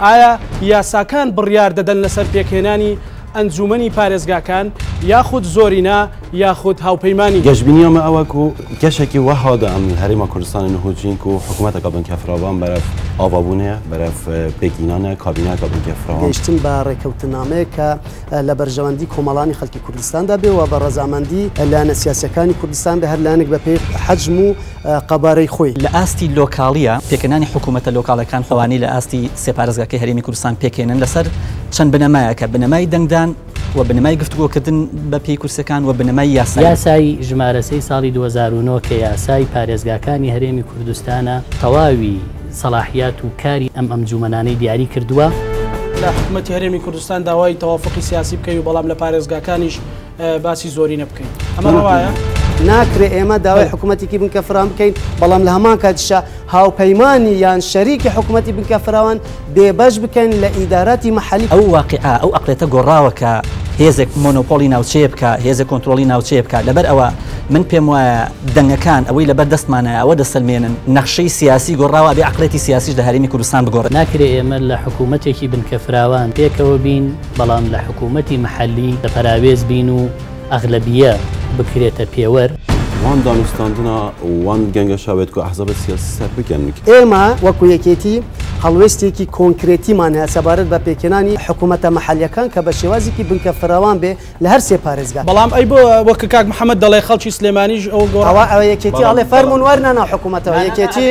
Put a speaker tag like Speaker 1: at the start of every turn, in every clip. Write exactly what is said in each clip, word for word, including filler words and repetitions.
Speaker 1: ئایا یاساکان بڕیار دەدەن لەسەر پێکهێنانی ئەنجومەنی پارێزگاکان یاخود زۆرینا یاخود هاوپەیمانی
Speaker 2: گەشتبینیەمە ئەوە و گەشێکی وەهادا ئەم هەرێمە کوردستانی نهوجین و حکوومەتەکە بنکەفراوان بەرەف ئاوابوونەیە بەرەف پێکینانە کابینەکە بنکەفراوان
Speaker 3: گەیشتن بە ڕێکەوتنامەیە کە لە بەرژەوەندی کۆمەڵانی خەڵکی کوردستاندا بێ و بە ڕەزامەندی لایەنە سیاسەکانی کوردستان بە هەر لایەنێک بە پێی حەجم و قەبارەی خۆی
Speaker 4: لە ئاستی لۆکاڵیە پێکەنانی حکوومەتە لۆکاڵەکان خۆوانی لە ئاستی سێپارێزگاکەی هەرێمی کوردستان پێکێنن لەسەر چەند بنەمایە کە بنەمای دەنگدان و بنەمای گفتوگۆکردن بە پێی کورسەکان و بنەمای یاسایی
Speaker 5: یاسای ژمارەسەی ساڵی دوو هەزار و نۆ کە یاسای پارێزگاکانی هەرێمی کوردستانە تەواوی سەلاحیات و کاری ئەم ئەنجومەنانەی دیاری کردووە.
Speaker 1: لە حکوومەتی هەرێمی کوردستان داوای تەوافقی سیاسی بکەی و بەڵام لە پارێزگاکانیش باسی زۆرینە بکەین ئەمە ڕەوایە؟
Speaker 3: ناکرێ ئێمە داوای حکوومەتێکی بنکەفران بکەین بەڵام لە هەمان کاتیشە هاوپەیمانی یان شەریکی حکوومەتی بنکەفراوان بێبەش بکەین لە ئیداراتی مەحەلی.
Speaker 4: ئەو واقعە ئەو ئەقلێتە گۆڕاوە کە هێزێک مۆنۆپۆلی ناوچەیە بکە هێزە کۆنتترۆلی ناوچەیە بکە لەبەر ئەوە من پێم وایە دەنگەکان ئەوەی لەبەر دەستمانە ئەوە دەسەلمێنن نەخشەی سیاسی گۆڕاوە بێ عقلێتی سیاسیش لە هەرێمی کوردستان بگۆڕێت.
Speaker 5: ناکرێ ئێمە لە حکوومەتێکی بنکەفراوان پێکەوە بین بەڵام لە حکوومەتی مەحەلی لە پەراوێز بین و ئەغلەبیە بکرێتە پێوەەر.
Speaker 2: وان دانوستاندنا وان گەنگە شاوێت و ئەحزاب سیاسی سەر بکەن.
Speaker 3: ئێمە وەکو یەکێتی هەڵوێستێکی کۆنکرێتیمان هەیە سەبارەت بە پێکێنانی حکوومەتە مەحەلیەکان کە بە شێوازێکی بنکەفراوان بێ لە هەر سێ پارێزگا.
Speaker 1: بەڵام ئەی بۆ وەکو کاک محەممەد دەڵێ خەڵکی سلێمانیش ئەو
Speaker 3: گۆڕاوە ئەوە یەکێتی ئەڵێ فەرمون وەرناناو حکوومەتەوە یەکێتی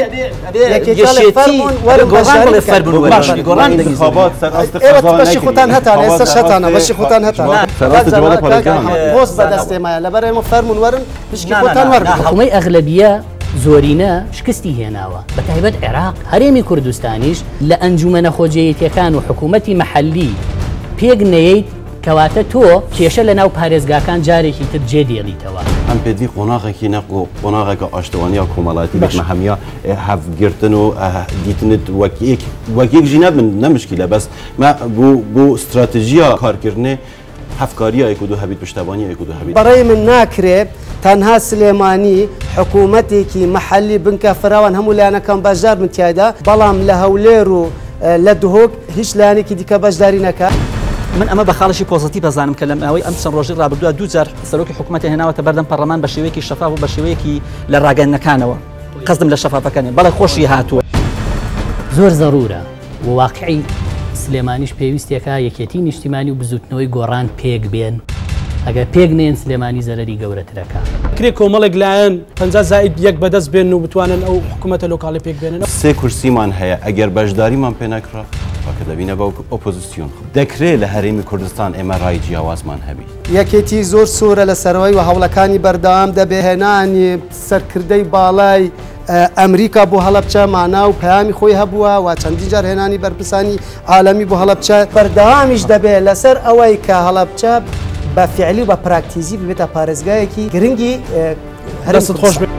Speaker 3: بەشی خوتان هەتان ئێستا شەتانە بەشی خوتان هەتان بۆست بەدەستێمایە لەبەر ئێمە فەرمون وەرن پشکی خۆتان وەرن.
Speaker 5: حکوومەی ئەغلەبیە زۆرینە شکستی هێناوە بە تایبەت عێراق هەرێمی کوردستانیش لە ئەنجومەنە خۆجێیەتیەکان و حکوومەتی مەحەلی پێک نەیەیت کەواتە تۆ کێشە لە ناو پارێزگاکان جارێکی تر جێ دێڵیتەوە.
Speaker 2: ئەم پێدی قۆناغێکی نەق و قۆناغێکە ئاشتوانیا کۆمەڵاتی بەشمە هەمیە هەفگرتن و دیتنت وەکیەک ژی نەبن نەمشکیلە بەس بۆ استراتژیە کارکردنێ هەفکاریە دو هەبیت پشتەوانی دو هەبیت.
Speaker 3: بەڕێی من ناکرێت تەنها سلێمانی حکوومەتێکی مەحەلی بنکەفراوان هەموو لایەنەکان بەشدار بن تایدا بەڵام لە هەولێر و لە دهۆک هیچ لایەنێکی دیکە بەشداری نەکات.
Speaker 4: من ئەمە بە خاڵشی پۆزیتیڤ بەزانم کە لەم ئەوەی ئەم چەند ڕۆژی ڕابردووە دوو جار سەرۆکی حکوومەتی هێناوەتە بەردەم پەرلەمان بە شێوەیەکی شەفاف و بە شێوەیەکی لە ڕاگەنەکانەوە قەزدم لە شەفافەکانێ بەڵێ خۆشی هاتووە.
Speaker 5: زۆر زەڕورە و واقعی سلێمانیش پێویستێکە یەکێتی نیشتیمانی و بزوتنەوەی گۆڕان پێک بێن ئەگەر پێک نێن سلێمانی زەرەری گەورەترەکە.
Speaker 1: کرێ کۆمەڵێک لایەن پەنجا زائید یەک بەدەست بێن و بتوانن ئەو حکوومەتە لۆکاڵی پێک بێنن.
Speaker 2: سێ کورسیمان هەیە ئەگەر بەشداریمان پێ نەکرا کە دەبینە بە ئۆپۆزیسیۆن دەکرێت لە هەرێمی کوردستان ئێمە ڕای جیاوازمان هەبی.
Speaker 3: یەکێتی زۆر سوورە لە سەرەوەی و هەوڵەکانی بەردەوام دەبێهێنانی سەرکردەی باڵای ئەمریکا بۆ هەڵەبچە مانا و پەیامی خۆی هەبووە و چەندی جار هێنانی بەرپرسانی عالەمی بۆ هەڵەبچە بەردەوامیش دەبێت لەسەر ئەوەی کە هەڵەبچە بە فعلی و بە پراکتیزی ببێتە پارێزگایەکی گرنگی
Speaker 1: هەرست خۆش